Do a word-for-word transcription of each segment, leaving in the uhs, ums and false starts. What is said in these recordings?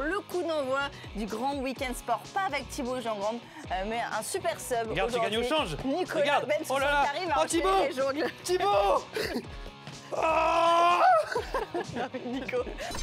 le coup d'envoi du grand week-end sport. Pas avec Thibaut Jean-Grande, euh, mais un super sub. Regarde, j'ai gagné au change. Nicolas Regarde. Bensoussan Oh là là. qui arrive à Oh, Thibaut. enchaîner les jongles. Thibaut. Oh Non, mais Nico.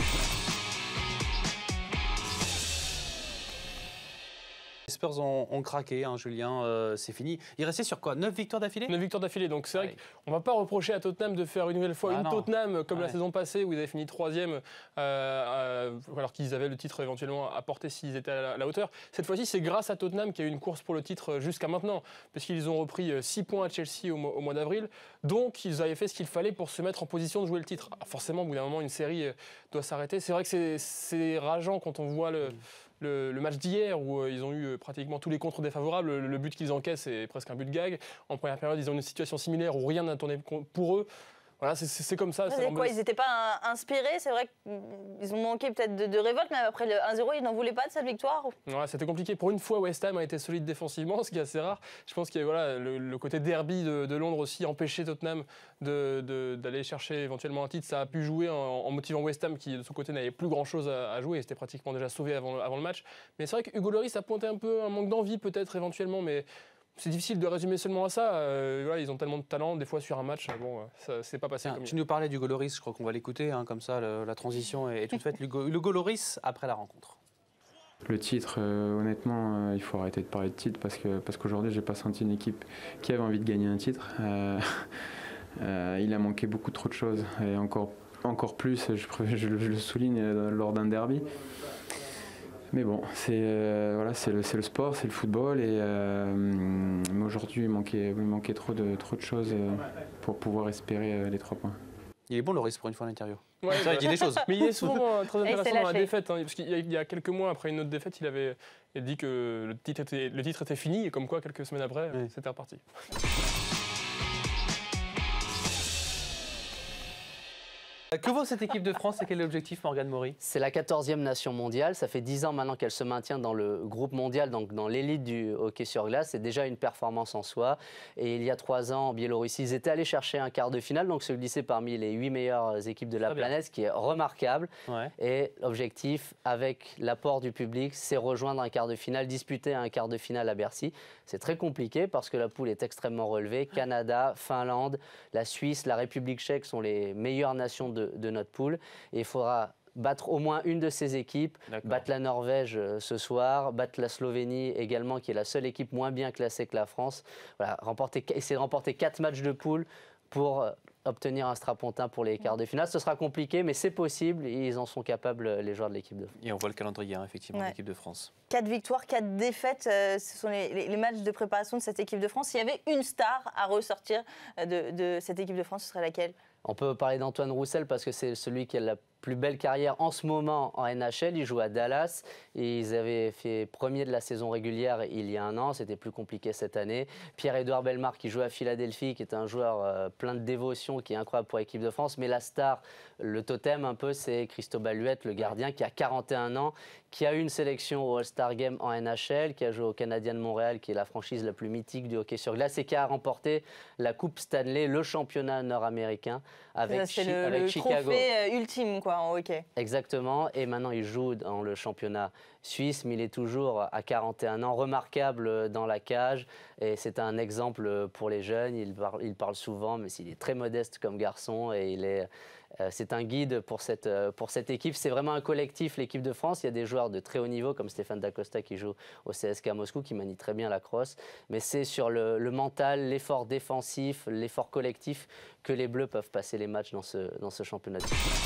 Les Spurs ont, ont craqué, hein, Julien, euh, c'est fini. Il restait sur quoi? neuf victoires d'affilée? neuf victoires d'affilée, donc c'est vrai ouais. qu'on ne va pas reprocher à Tottenham de faire une nouvelle fois ah une non. Tottenham comme ouais. la saison passée où ils avaient fini troisième, euh, euh, alors qu'ils avaient le titre éventuellement à porter s'ils étaient à la, à la hauteur. Cette fois-ci, c'est grâce à Tottenham qu'il y a eu une course pour le titre jusqu'à maintenant, puisqu'ils ont repris six points à Chelsea au, mois, au mois d'avril, donc ils avaient fait ce qu'il fallait pour se mettre en position de jouer le titre. Alors forcément, au bout d'un moment, une série doit s'arrêter. C'est vrai que c'est rageant quand on voit le... Mmh. Le, le match d'hier où euh, ils ont eu euh, pratiquement tous les contres défavorables, le, le but qu'ils encaissent est presque un but gag. En première période, ils ont une situation similaire où rien n'a tourné pour eux. Voilà, c'est comme ça. C'est quoi, ils n'étaient pas inspirés? C'est vrai qu'ils ont manqué peut-être de, de révolte, mais après le un zéro, ils n'en voulaient pas de cette victoire? Ouais, c'était compliqué. Pour une fois, West Ham a été solide défensivement, ce qui est assez rare. Je pense qu'il y a voilà, le, le côté derby de, de Londres aussi, empêcher Tottenham d'aller de, de, chercher éventuellement un titre. Ça a pu jouer en, en motivant West Ham, qui de son côté n'avait plus grand-chose à, à jouer et c'était pratiquement déjà sauvé avant, avant le match. Mais c'est vrai que Hugo Lloris a pointé un peu un manque d'envie peut-être éventuellement, mais... C'est difficile de résumer seulement à ça. Euh, voilà, ils ont tellement de talent, des fois sur un match, bon, ça s'est pas passé. Tiens, comme tu nous parlais d'Hugo Lloris, je crois qu'on va l'écouter, hein, comme ça, le, la transition est, est toute faite. Hugo Lloris après la rencontre. Le titre, euh, honnêtement, euh, il faut arrêter de parler de titre parce que parce qu'aujourd'hui, j'ai pas senti une équipe qui avait envie de gagner un titre. Euh, euh, il a manqué beaucoup trop de choses et encore encore plus, je, je, je le souligne lors d'un derby. Mais bon, c'est euh, voilà, c'est le, le sport, c'est le football, et euh, mais aujourd'hui il manquait, il manquait trop de, trop de choses pour pouvoir espérer euh, les trois points. Il est bon Lloris pour une fois à l'intérieur. Ouais, ça, il dit des choses. Mais il est souvent très intéressant dans la défaite, hein, parce qu'il y, y a quelques mois après une autre défaite, il avait il a dit que le titre était, le titre était fini, et comme quoi quelques semaines après, ouais. c'était reparti. Que vaut cette équipe de France et quel est l'objectif, Morgane Maury? C'est la quatorzième nation mondiale. Ça fait dix ans maintenant qu'elle se maintient dans le groupe mondial, donc dans l'élite du hockey sur glace. C'est déjà une performance en soi. Et il y a trois ans, en Biélorussie, ils étaient allés chercher un quart de finale, donc se glisser parmi les huit meilleures équipes de la Très planète, ce qui est remarquable. Ouais. Et l'objectif, avec l'apport du public, c'est rejoindre un quart de finale, disputer un quart de finale à Bercy. C'est très compliqué parce que la poule est extrêmement relevée. Canada, Finlande, la Suisse, la République tchèque sont les meilleures nations de De, de notre poule, et il faudra battre au moins une de ces équipes, battre la Norvège euh, ce soir, battre la Slovénie également, qui est la seule équipe moins bien classée que la France. Voilà, remporter, essayer de remporter quatre matchs de poule pour euh, obtenir un strapontin pour les quarts de finale. Ce sera compliqué, mais c'est possible, et ils en sont capables, les joueurs de l'équipe de France. Et on voit le calendrier, hein, effectivement, ouais. de l'équipe de France. Quatre victoires, quatre défaites, euh, ce sont les, les, les matchs de préparation de cette équipe de France. S'il y avait une star à ressortir de, de cette équipe de France, ce serait laquelle? On peut parler d'Antoine Roussel parce que c'est celui qui a la plus belle carrière en ce moment en N H L. Il joue à Dallas et ils avaient fait premier de la saison régulière il y a un an. C'était plus compliqué cette année. Pierre-Édouard Bellemare qui joue à Philadelphie, qui est un joueur euh, plein de dévotion, qui est incroyable pour l'équipe de France. Mais la star, le totem un peu, c'est Cristobal Huette, le gardien, qui a quarante et un ans, qui a eu une sélection au All-Star Game en N H L, qui a joué au Canadien de Montréal, qui est la franchise la plus mythique du hockey sur glace, et qui a remporté la Coupe Stanley, le championnat nord-américain, avec, C'est chi le, avec le Chicago. trophée ultime quoi, en hockey. Exactement, et maintenant il joue dans le championnat suisse, mais il est toujours à quarante et un ans, remarquable dans la cage, et c'est un exemple pour les jeunes. Il parle, il parle souvent, mais il est très modeste comme garçon, et il est... Euh, c'est un guide pour cette, euh, pour cette équipe. C'est vraiment un collectif, l'équipe de France. Il y a des joueurs de très haut niveau, comme Stéphane Dacosta qui joue au C S K à Moscou, qui manie très bien la crosse. Mais c'est sur le, le mental, l'effort défensif, l'effort collectif que les Bleus peuvent passer les matchs dans ce, dans ce championnat.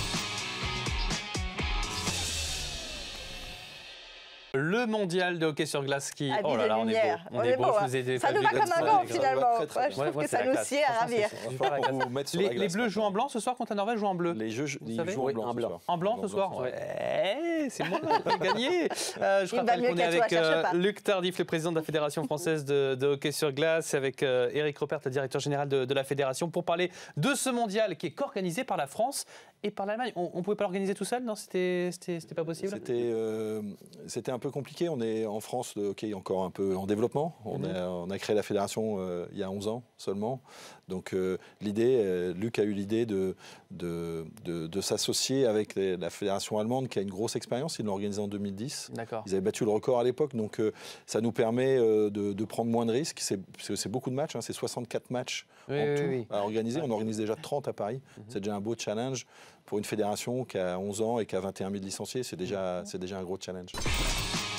Le mondial de hockey sur glace qui... Habit oh là là, on est beau. On, on est beau. beau hein. Ça nous va comme un gant finalement. Ouais, je trouve ouais, que ça nous sied à ravir. Les, les Bleus jouent en blanc ce soir contre la Norvège, jouent en bleu. Les Jeux ils jouent en blanc. En blanc, en blanc ce soir. Ouais. Ouais, c'est moi qui ai gagné. Euh, je rappelle qu'on est avec euh, Luc Tardif, le président de la Fédération française de, de hockey sur glace, avec euh, Éric Repert, le directeur général de, de la Fédération, pour parler de ce mondial qui est co-organisé par la France et par l'Allemagne. On ne pouvait pas l'organiser tout seul, non? C'était pas possible? C'était euh, un peu compliqué. On est en France, le hockey est encore un peu en développement. On, mmh. a, on a créé la fédération euh, il y a onze ans seulement. Donc euh, l'idée, euh, Luc a eu l'idée de, de, de, de s'associer avec les, la fédération allemande qui a une grosse expérience. Ils l'ont organisé en deux mille dix. Ils avaient battu le record à l'époque, donc euh, ça nous permet euh, de, de prendre moins de risques. C'est, c'est, c'est beaucoup de matchs, hein, c'est soixante-quatre matchs oui, en oui, tout oui. à organiser. On organise déjà trente à Paris. Mm-hmm. C'est déjà un beau challenge pour une fédération qui a onze ans et qui a vingt et un mille licenciés. C'est déjà, mm-hmm. c'est déjà un gros challenge.